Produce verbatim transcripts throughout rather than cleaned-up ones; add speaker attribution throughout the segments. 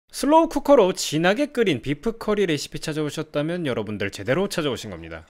Speaker 1: 슬로우 쿠커로 진하게 끓인 비프 커리 레시피 찾아오셨다면 여러분들 제대로 찾아오신 겁니다.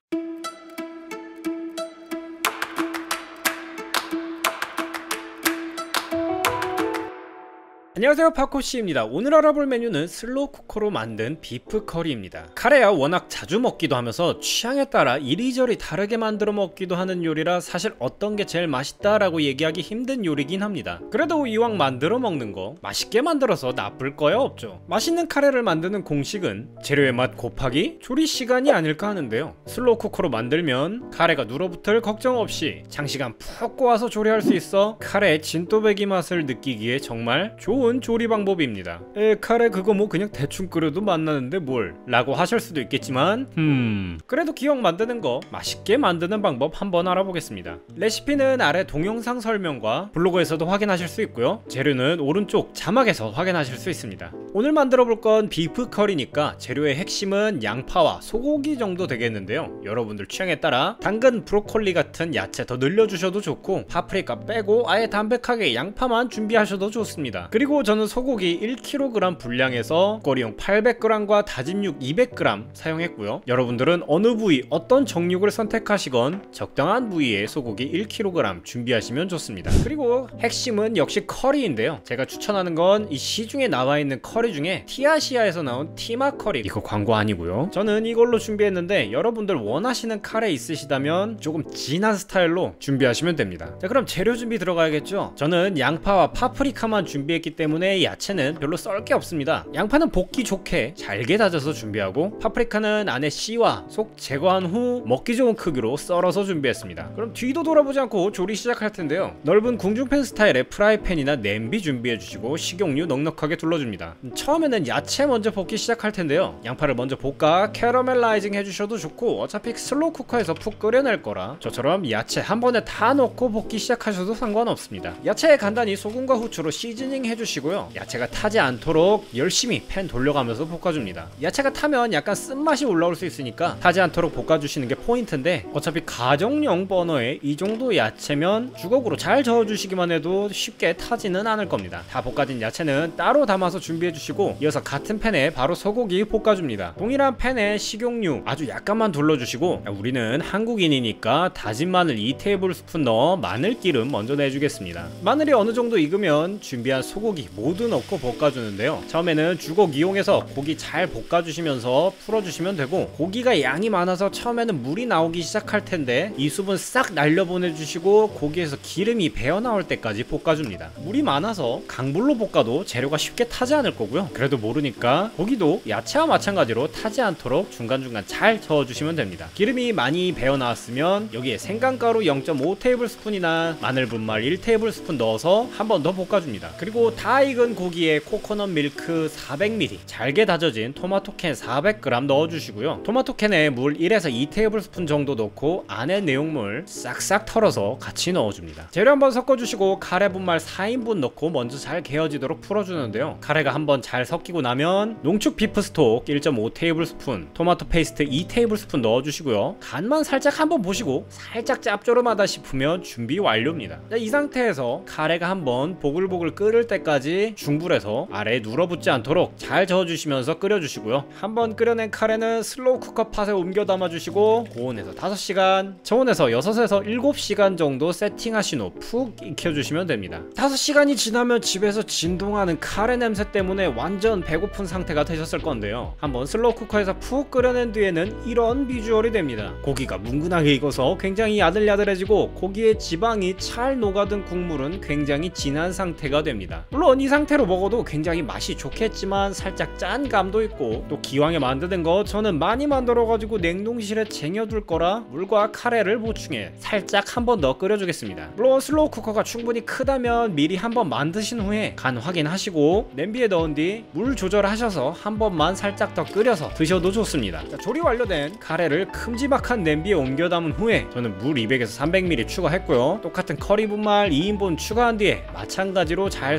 Speaker 1: 안녕하세요, 파코씨입니다. 오늘 알아볼 메뉴는 슬로우 쿠커로 만든 비프 커리입니다. 카레야 워낙 자주 먹기도 하면서 취향에 따라 이리저리 다르게 만들어 먹기도 하는 요리라 사실 어떤 게 제일 맛있다라고 얘기하기 힘든 요리긴 합니다. 그래도 이왕 만들어 먹는 거 맛있게 만들어서 나쁠 거야 없죠. 맛있는 카레를 만드는 공식은 재료의 맛 곱하기 조리 시간이 아닐까 하는데요, 슬로우 쿠커로 만들면 카레가 눌어붙을 걱정 없이 장시간 푹 꼬아서 조리할 수 있어 카레의 진또배기 맛을 느끼기에 정말 좋은 조리 방법입니다. 에, 카레 그거 뭐 그냥 대충 끓여도 맛나는데 뭘 라고 하실 수도 있겠지만 음 그래도 기왕 만드는 거 맛있게 만드는 방법 한번 알아보겠습니다. 레시피는 아래 동영상 설명과 블로그에서도 확인하실 수 있고요, 재료는 오른쪽 자막에서 확인하실 수 있습니다. 오늘 만들어 볼 건 비프 커리니까 재료의 핵심은 양파와 소고기 정도 되겠는데요, 여러분들 취향에 따라 당근, 브로콜리 같은 야채 더 늘려주셔도 좋고 파프리카 빼고 아예 담백하게 양파만 준비하셔도 좋습니다. 그리고 저는 소고기 일 킬로그램 분량에서 꼬리용 팔백 그램과 다진 육 이백 그램 사용했고요, 여러분들은 어느 부위 어떤 정육을 선택하시건 적당한 부위의 소고기 일 킬로그램 준비하시면 좋습니다. 그리고 핵심은 역시 커리인데요, 제가 추천하는 건 이 시중에 나와있는 커리 중에 티아시아에서 나온 티마 커리, 이거 광고 아니고요, 저는 이걸로 준비했는데 여러분들 원하시는 카레 있으시다면 조금 진한 스타일로 준비하시면 됩니다. 자, 그럼 재료 준비 들어가야겠죠. 저는 양파와 파프리카만 준비했기 때문에 야채는 별로 썰 게 없습니다. 양파는 볶기 좋게 잘게 다져서 준비하고 파프리카는 안에 씨와 속 제거한 후 먹기 좋은 크기로 썰어서 준비했습니다. 그럼 뒤도 돌아보지 않고 조리 시작할 텐데요, 넓은 궁중팬 스타일의 프라이팬이나 냄비 준비해 주시고 식용유 넉넉하게 둘러줍니다. 처음에는 야채 먼저 볶기 시작할 텐데요, 양파를 먼저 볶아 캐러멜라이징 해주셔도 좋고 어차피 슬로우 쿠커에서 푹 끓여낼 거라 저처럼 야채 한 번에 다 넣고 볶기 시작하셔도 상관없습니다. 야채에 간단히 소금과 후추로 시즈닝 해주시고요, 야채가 타지 않도록 열심히 팬 돌려가면서 볶아줍니다. 야채가 타면 약간 쓴맛이 올라올 수 있으니까 타지 않도록 볶아주시는 게 포인트인데 어차피 가정용 버너에 이 정도 야채면 주걱으로 잘 저어주시기만 해도 쉽게 타지는 않을 겁니다. 다 볶아진 야채는 따로 담아서 준비해주시고 이어서 같은 팬에 바로 소고기 볶아줍니다. 동일한 팬에 식용유 아주 약간만 둘러주시고, 우리는 한국인이니까 다진 마늘 이 테이블스푼 넣어 마늘기름 먼저 내주겠습니다. 마늘이 어느 정도 익으면 준비한 소고기 모두 넣고 볶아주는데요, 처음에는 주걱 이용해서 고기 잘 볶아주시면서 풀어주시면 되고, 고기가 양이 많아서 처음에는 물이 나오기 시작할 텐데 이 수분 싹 날려보내주시고 고기에서 기름이 배어나올 때까지 볶아줍니다. 물이 많아서 강불로 볶아도 재료가 쉽게 타지 않을 거고요, 그래도 모르니까 고기도 야채와 마찬가지로 타지 않도록 중간중간 잘 저어주시면 됩니다. 기름이 많이 배어나왔으면 여기에 생강가루 영 점 오 테이블스푼이나 마늘 분말 일 테이블스푼 넣어서 한 번 더 볶아줍니다. 그리고 다 익은 고기에 코코넛 밀크 사백 밀리리터, 잘게 다져진 토마토 캔 사백 그램 넣어주시고요, 토마토 캔에 물 일에서 이 테이블스푼 정도 넣고 안에 내용물 싹싹 털어서 같이 넣어줍니다. 재료 한번 섞어주시고 카레 분말 사 인분 넣고 먼저 잘 개어지도록 풀어주는데요, 카레가 한번 잘 섞이고 나면 농축 비프 스톡 일 점 오 테이블스푼, 토마토 페이스트 이 테이블스푼 넣어주시고요, 간만 살짝 한번 보시고 살짝 짭조름하다 싶으면 준비 완료입니다. 자, 이 상태에서 카레가 한번 보글보글 끓을 때까지 중불에서 아래에 눌어붙지 않도록 잘 저어주시면서 끓여주시고요, 한번 끓여낸 카레는 슬로우 쿠커 팟에 옮겨 담아주시고 고온에서 다섯 시간, 저온에서 여섯에서 일곱 시간 정도 세팅하신 후 푹 익혀주시면 됩니다. 다섯 시간이 지나면 집에서 진동하는 카레 냄새 때문에 완전 배고픈 상태가 되셨을 건데요, 한번 슬로우 쿠커에서 푹 끓여낸 뒤에는 이런 비주얼이 됩니다. 고기가 뭉근하게 익어서 굉장히 야들야들해지고 고기의 지방이 잘 녹아든 국물은 굉장히 진한 상태가 됩니다. 물론 이 상태로 먹어도 굉장히 맛이 좋겠지만 살짝 짠 감도 있고, 또 기왕에 만드는 거 저는 많이 만들어가지고 냉동실에 쟁여둘 거라 물과 카레를 보충해 살짝 한 번 더 끓여주겠습니다. 물론 슬로우 쿠커가 충분히 크다면 미리 한번 만드신 후에 간 확인하시고 냄비에 넣은 뒤 물 조절하셔서 한 번만 살짝 더 끓여서 드셔도 좋습니다. 자, 조리 완료된 카레를 큼지막한 냄비에 옮겨 담은 후에 저는 물 이백에서 삼백 밀리리터 추가했고요, 똑같은 커리 분말 이 인분 추가한 뒤에 마찬가지로 잘 섞어서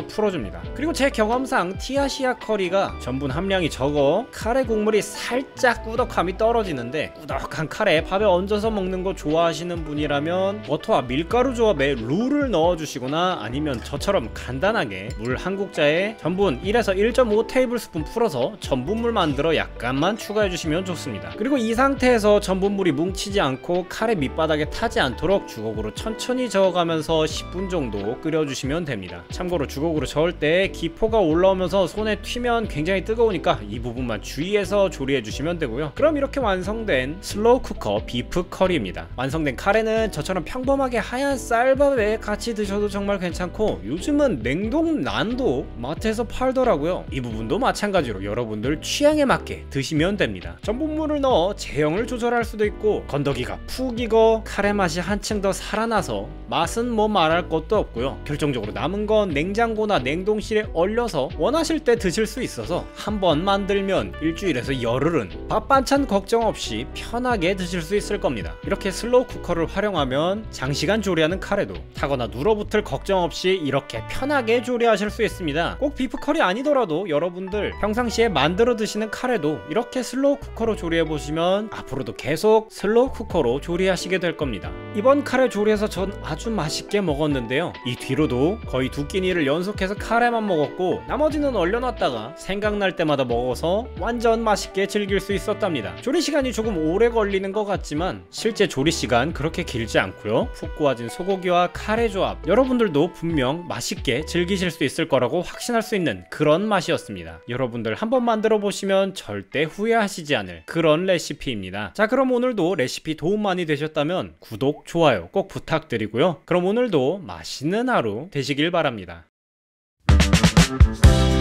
Speaker 1: 쫙 풀어줍니다. 그리고 제 경험상 티아시아 커리가 전분 함량이 적어 카레 국물이 살짝 꾸덕함이 떨어지는데, 꾸덕한 카레에 밥에 얹어서 먹는 거 좋아하시는 분이라면 버터와 밀가루 조합에 룰을 넣어주시거나, 아니면 저처럼 간단하게 물 한 국자에 전분 일에서 일 점 오 테이블스푼 풀어서 전분물 만들어 약간만 추가해주시면 좋습니다. 그리고 이 상태에서 전분물이 뭉치지 않고 카레 밑바닥에 타지 않도록 주걱으로 천천히 저어가면서 십 분 정도 끓여주시면 됩니다. 참고로 주걱으로 저을 때 기포가 올라오면서 손에 튀면 굉장히 뜨거우니까 이 부분만 주의해서 조리해주시면 되고요. 그럼 이렇게 완성된 슬로우 쿠커 비프 커리입니다. 완성된 카레는 저처럼 평범하게 하얀 쌀밥에 같이 드셔도 정말 괜찮고, 요즘은 냉동 난도 마트에서 팔더라고요. 이 부분도 마찬가지로 여러분들 취향에 맞게 드시면 됩니다. 전분물을 넣어 제형을 조절할 수도 있고, 건더기가 푹 익어 카레 맛이 한층 더 살아나서 맛은 뭐 말할 것도 없고요. 결정적으로 남은 건 냉장고나 냉동실에 얼려서 원하실 때 드실 수 있어서 한번 만들면 일주일에서 열흘은 밥 반찬 걱정 없이 편하게 드실 수 있을 겁니다. 이렇게 슬로우 쿠커를 활용하면 장시간 조리하는 카레도 타거나 눌어붙을 걱정 없이 이렇게 편하게 조리하실 수 있습니다. 꼭 비프 커리 아니더라도 여러분들 평상시에 만들어 드시는 카레도 이렇게 슬로우 쿠커로 조리해 보시면 앞으로도 계속 슬로우 쿠커로 조리하시게 될 겁니다. 이번 카레 조리해서 전 아주 맛있게 먹었는데요. 이 뒤로도 거의 두 끼니를 연속해서 카레만 먹었고, 나머지는 얼려놨다가 생각날 때마다 먹어서 완전 맛있게 즐길 수 있었답니다. 조리 시간이 조금 오래 걸리는 것 같지만 실제 조리 시간 그렇게 길지 않고요. 푹 구워진 소고기와 카레 조합, 여러분들도 분명 맛있게 즐기실 수 있을 거라고 확신할 수 있는 그런 맛이었습니다. 여러분들 한번 만들어 보시면 절대 후회하시지 않을 그런 레시피입니다. 자, 그럼 오늘도 레시피 도움 많이 되셨다면 구독, 좋아요 꼭 부탁드리고요. 그럼 오늘도 맛있는 하루 되시길 바랍니다.